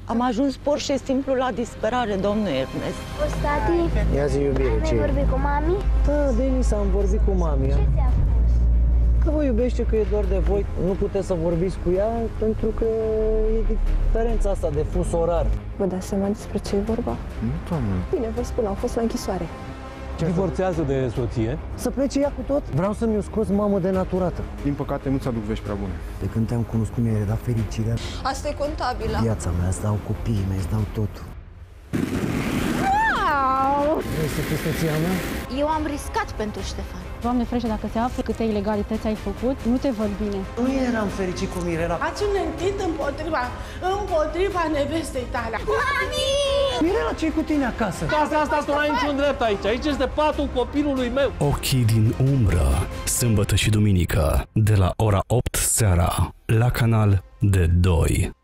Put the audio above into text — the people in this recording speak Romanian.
Am ajuns pur și simplu la disperare, domnul Ernest. Tati, Ia zi, iubire, ce ai e? vorbit cu mami? Da, Denis, am vorbit cu mami. Ce ți-a spus? Că vă iubește, că e doar de voi. Nu puteți să vorbiți cu ea pentru că e diferența asta de fus orar. Vă dați seama despre ce e vorba? Nu, doamnă. Bine, vă spun, am fost la închisoare. Divorțează de soție. Să plece ea cu tot? Vreau să mi-o scos mamă de naturată. Din păcate, nu-ți aduc vești prea bune. De când te-am cunoscut, mi-ai dat fericirea. Asta e contabilă. Viața mea, îți dau copiii mei, îți dau totul. Vrei să fii soția mea? Eu am riscat pentru Ștefan. Doamne ferește, dacă se află câte ilegalități ai făcut, nu te văd bine. Nu eram fericit cu Mirela. Ați înentit împotriva nevestei tale. Mami! Mirela, ce-i cu tine acasă? Casa asta tu n-ai niciun drept aici. Aici este patul copilului meu. Ochii din umbră, sâmbătă și duminică, de la ora 8 seara, la Canal D2.